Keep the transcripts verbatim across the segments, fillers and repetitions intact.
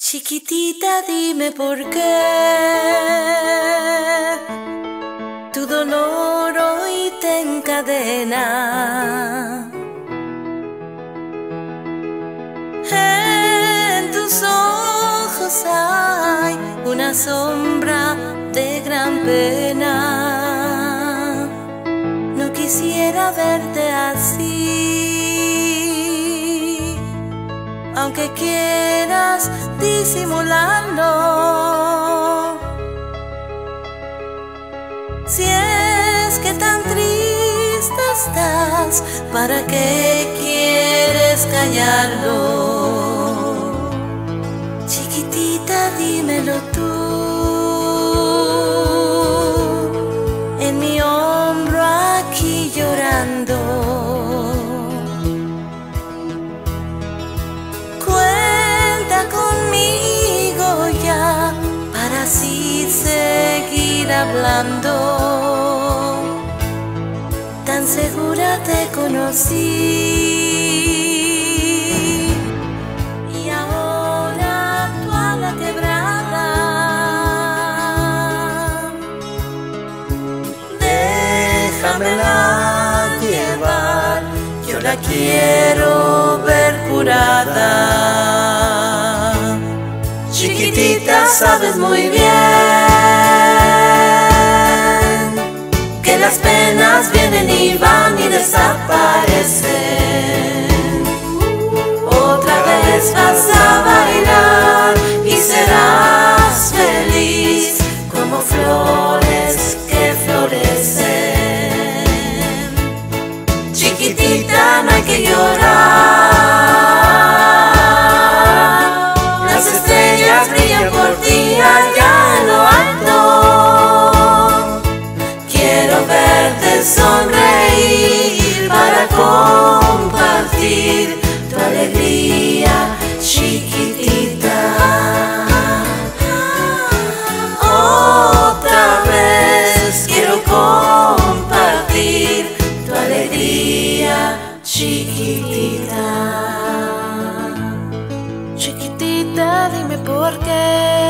Chiquitita, dime por qué tu dolor hoy te encadena. En tus ojos hay una sombra de gran pena. No quisiera verte así, aunque quieras disimularlo. Si es que tan triste estás, ¿para qué quieres callarlo? Chiquitita, dímelo tú. En mi hombro aquí llorando, así seguir hablando. Tan segura te conocí y ahora tú a la quebrada. Déjamela llevar, yo la quiero ver curada. Chiquitita, sabes muy bien que las penas vienen y van y desaparecen. Otra vez vas a bailar y serás feliz como flores que florecen. Chiquitita, no hay que llorar. Brillan por ti allá en lo alto. Quiero verte sonreír para compartir tu alegría, chiquitita. Otra vez quiero compartir tu alegría, chiquitita. Chiquitita, dime por qué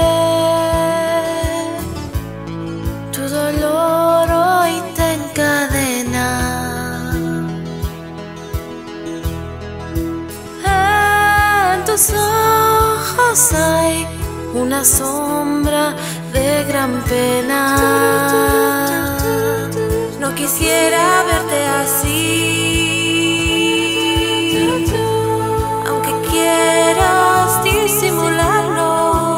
tu dolor hoy te encadena. En tus ojos hay una sombra de gran pena. No quisiera verte así, aunque quieras disimularlo.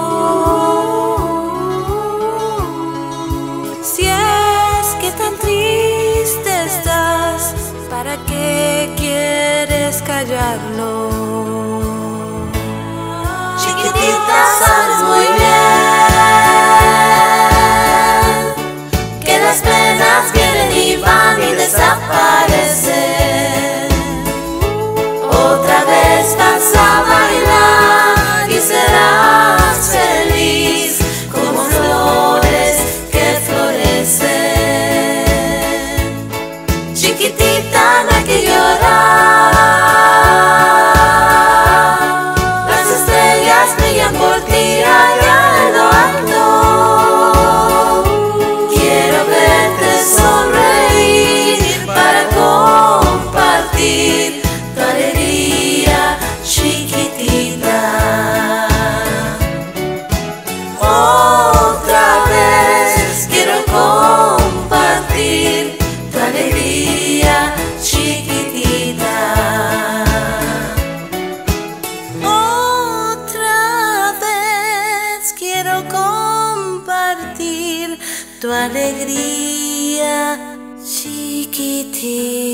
Si es que tan triste estás, ¿para qué quieres callarlo? Chiquitita, sabes muy bien que las penas vienen y van y desaparecen. Otra vez vas a bailar y serás feliz como flores que florecen. Chiquitita, no hay que llorar. Las estrellas brillan por ti allá en lo alto. Quiero verte sonreír para compartir tu alegría, chiquitita. Otra vez quiero compartir tu alegría, chiquitita. Otra vez quiero compartir tu alegría, chiquitita.